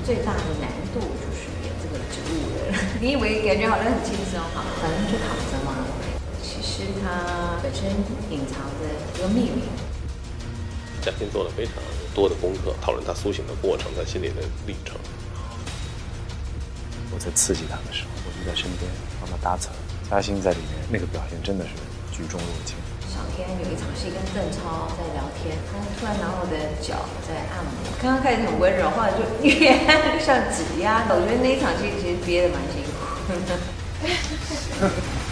最大的难度就是演这个植物人。你以为感觉好像很轻松，好，反正就躺着嘛。其实它本身隐藏着一个秘密。 嘉欣做了非常多的功课，讨论他苏醒的过程，他心里的历程。 我在刺激他的时候，我就在身边帮他搭层。嘉欣在里面那个表现真的是举重若轻。 小天有一场戏跟邓超在聊天，他突然拿我的脚在按摩，刚刚开始很温柔，后来就越按像指压。我觉得那一场戏其实憋得蛮辛苦。